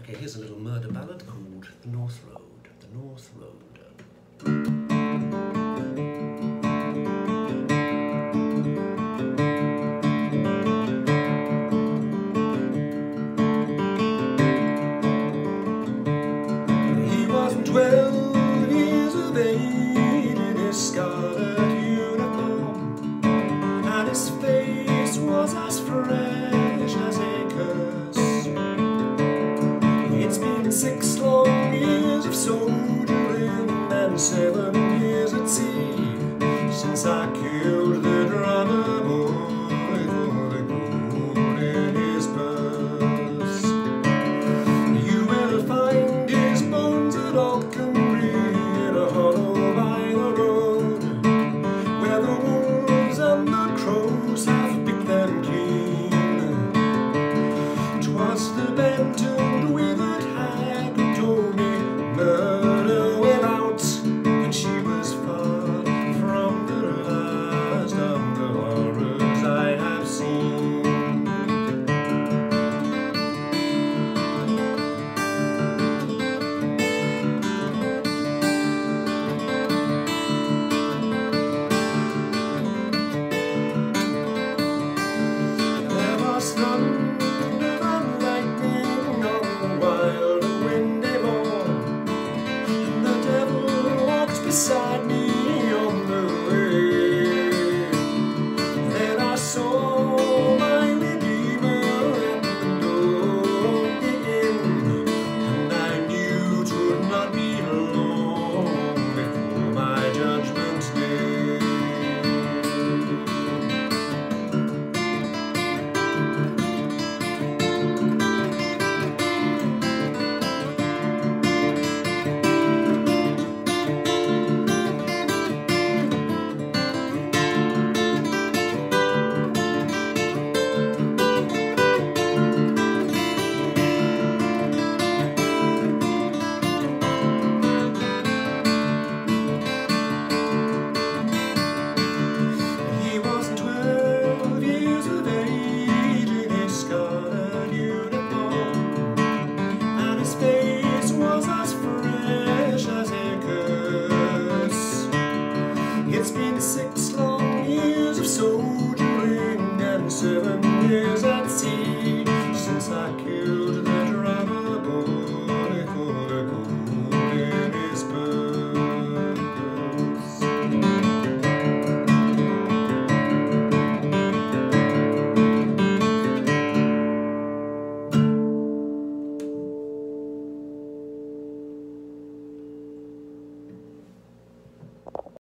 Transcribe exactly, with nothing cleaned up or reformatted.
Okay, here's a little murder ballad called The North Road. The North Road. He wasn't twelve years of age in his scarlet uniform, and his face was as fresh as a curse. It's been six long years of sorrow